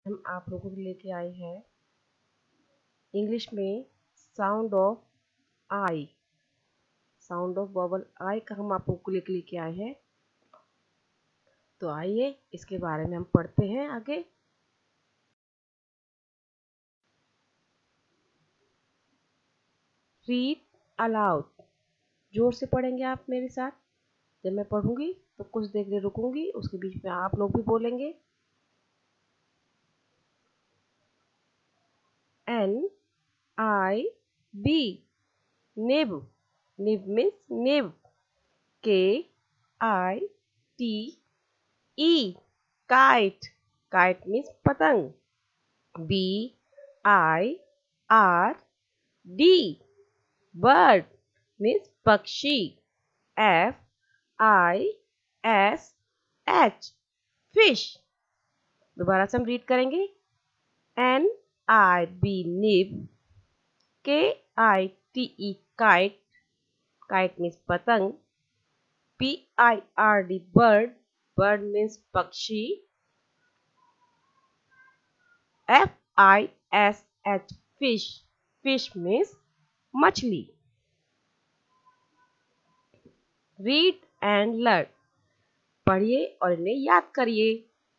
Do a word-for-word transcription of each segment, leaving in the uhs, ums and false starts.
हम आप लोगों के लिए लेके आए हैं इंग्लिश में sound of I. Sound of bubble I का हम आप लोगों को लेके लेके आए हैं। तो आइए इसके बारे में हम पढ़ते हैं आगे। रीड अलाउड, जोर से पढ़ेंगे आप मेरे साथ। जब मैं पढ़ूंगी तो कुछ देर के लिए रुकूंगी, उसके बीच में आप लोग भी बोलेंगे। N I B, nib, nib means nib. K I T E, kite, kite means पतंग। B I R D, bird means पक्षी। F I S H, fish. दोबारा से हम रीड करेंगे। N I B, nib. K I T E, kite, kite means पतंग। P I R D, bird, bird means पक्षी। F I S H, fish, fish means मछली। Read and learn, पढ़िए और इन्हें याद करिए।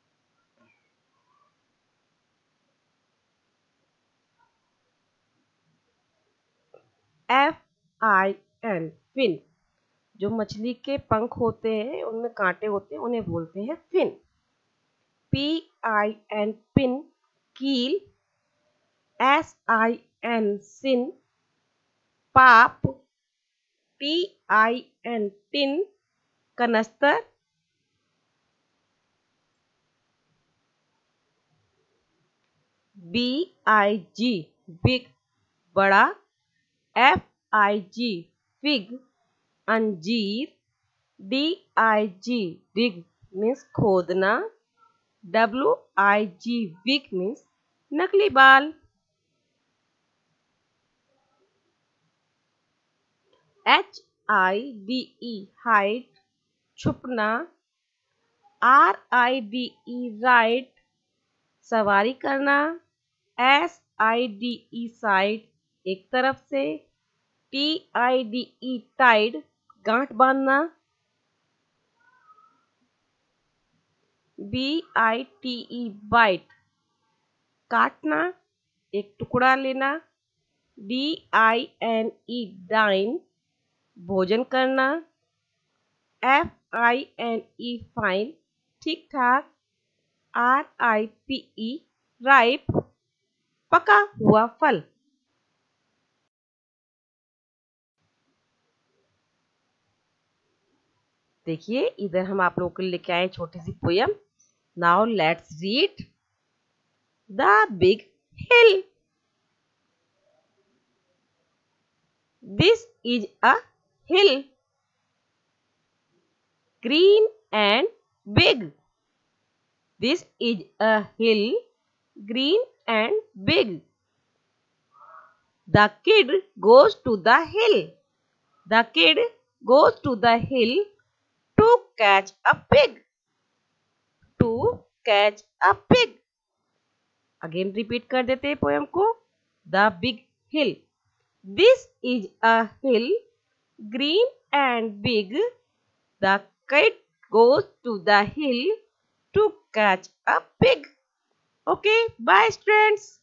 एफ आई एन, फिन, जो मछली के पंख होते हैं उनमें कांटे होते हैं उन्हें बोलते हैं fin. P I N, pin, कील। एस आई एन, सिन, पाप। टी आई एन, टिन, कनस्तर। बी आई जी, बिग, बड़ा। एफ आई जी, फिग, अंजीर। D I G, dig means खोदना। W I G, wig means नकली बाल। H I D E, hide, छुपना। R I D E, ride, सवारी करना। S I D E, side, एक तरफ से। T I D E, tide, गांठ बांधना। B I T E, bite, काटना, एक टुकड़ा लेना। D I N E, dine, भोजन करना। F I N E, fine, ठीक ठाक। R I P E, ripe, पका हुआ फल। देखिए इधर हम आप लोगों के लिए लेके आए छोटी सी poem. Now let's read the big hill. This is a hill, green and big. This is a hill, green and big. The kid goes to the hill. The kid goes to the hill to catch a pig. To catch a pig. Again repeat कर देते हैं poem को। The big hill. This is a hill, green and big. The kid goes to the hill to catch a pig. Okay, bye students.